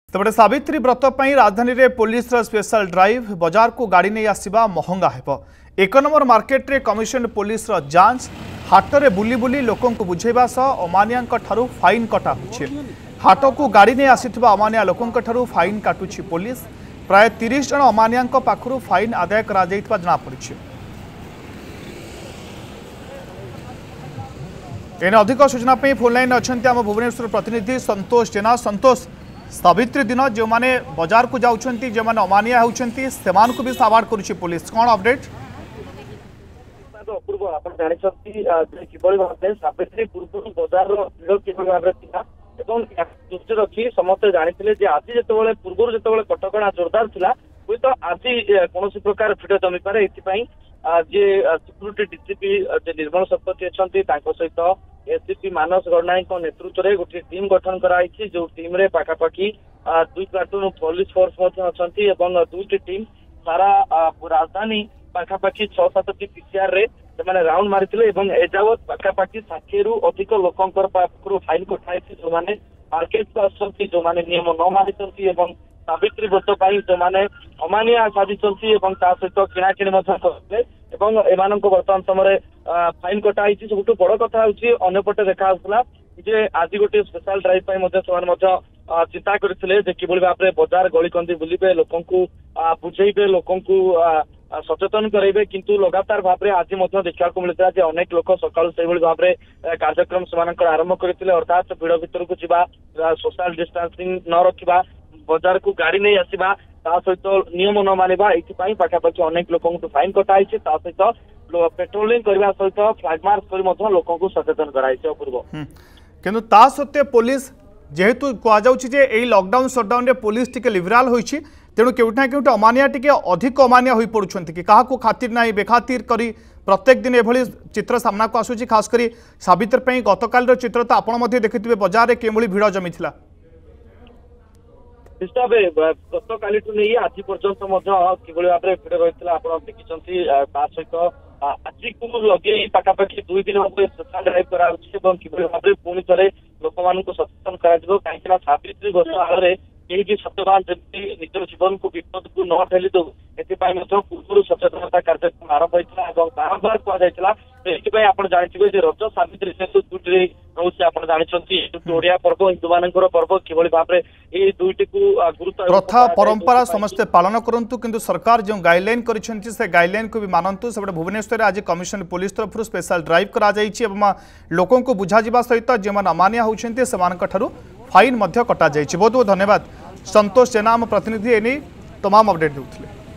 तबे सावित्री व्रत पर राजधानी रे पुलिस स्पेशल ड्राइव बाजार को गाड़ी नहीं आसवा महंगा है। एक नंबर मार्केट रे कमिशन पुलिस जांच हाट रे बुली बुली लोकों को बुझेबा सह अमानिया ठारू फाइन कटा होछि। हाट को गाड़ी नहीं आसिथिबा अमानिया लोकों ठारू फाइन काटुछि पुलिस। प्राय 30 जन अमानिया पाखरु फाइन आदाय करा जायतिबा जଣା पड़िछि। एने अधिक सूचना पे फोन लाइन अच्छे आम भुवनेश्वर प्रतिनिधि संतोष जेना। संतोष, सावित्री दिन जो माने बाजार को जाउछंती जो माने अमानिया होउछंती सेमान को भी साबाड़ करूछि पुलिस, कोन अपडेट? अपूर्व आपण जानिछंती जे किबळी भाबे सावित्री पूर्व बाजार रो भीड़ किबळी भाबे थिला एवं दृष्टि रखी समस्त जानिथिले जे आज जेतेबेले पूर्व जेतेबेले कटकणा जोरदार थिला हुई तो आज कोनोसी प्रकार भीड़ जमी पारे। एथिपई जे सिक्यूरिटी डीसीपी जे निर्मल शतपथी अच्छी सहित एससीपी मानस गणनायक नेतृत्व में गोटे टीम गठन कराई जो टीम रे पाखापाखि 2 प्लाटून पुलिस फोर्स अच्छा दुईटी टीम सारा राजधानी पाखापाखि 6-7 पीसीआर रे से राउंड मारी एजावत पाखापाखि 60 रु अधिक लोकंकर फाइन कटाई जो मैंने मार्केट को आसती जो मैंने नियम न मारी सावित्री व्रत जो मैंने अमानिया साजी सहित किणाकिणी एम बर्तमान समय फाइन कटाई। सब बड़ कथा अंपटे देखा जे आज गोटे स्पेशल ड्राइव चिंता करते कि भाव में बाजार गलिकंदी बुलबे लोक बुझेबे लोक सचेतन करेंगे किंतु लगातार भाव में आज देखा मिलता है अनेक लोक सकाल से भाव में कार्यक्रम से आरंभ करते अर्थात भीड़ भीतर को जा सोशल डिस्टेंसिंग न रखा बाजार को गाड़ी नहीं आसवा सहित नियम न मानवा ये पाखापाखि अनेक लोक फाइन कटाई सहित पेट्रोलिंग करने सहित फ्लैग मार्च कर लोक सचेतन कराई। अपूर्व किंतु ता सत्वे पुलिस जेहेतु कहुचे लॉकडाउन सटडाउन रे पुलिस टिके लिबराल होइछि तेणु केउठा केउठा अमानिया टिके अधिक अमानिया होई पड़ुछंती कि काहा को खातिर नाही बेखातिर करी प्रत्येक दिन एभली चित्र सामना को आसुछि। खास करी सावित्री पई गतकाल रो चित्र तो आपण मध्ये देखिथिबे बाजार रे केमळी भीड़ जमीथिला हिसाब गत काली नहीं आज पर्यंत किभली भाव में भीड़ रही आप देखी सहित आज को लगे पाखापाखि 2 दिन स्पेशल ड्राइव कराउछि किभली भाव में पुणी थे लोक मान सचेतन करा कहीं सावित्री व्रत आड़ कहीं भी सत्यवान जमी निज जीवन को विपद को न ठेली दो एपाई पूर्व सचेतनता कार्यक्रम आरंभ होता है बारंबार कहला ये आप जानते रज सावित्री जेहतु दुईटी रोचे आप जानते ओडिया पर्व हिंदू मान पर्व किभली भाव में ये दुईटी को गुरुत्व प्रथा परंपरा समस्ते पालन करंतु किंतु सरकार जो गाइडलाइन करिसेंती से गाइडलाइन को भी मानंतु। सेबडे भुवनेश्वर आज कमिशन पुलिस तरफ स्पेशल ड्राइव करा जायछि एवं लोकों को बुझा जिबा सहित जे मान अमानिया होउछन्ती सेमानक ठारू फाइन मध्य कटा जायछि। बहुत बहुत धन्यवाद संतोष जेना, प्रतिनिधि एनी तमाम अपडेट देउथिले।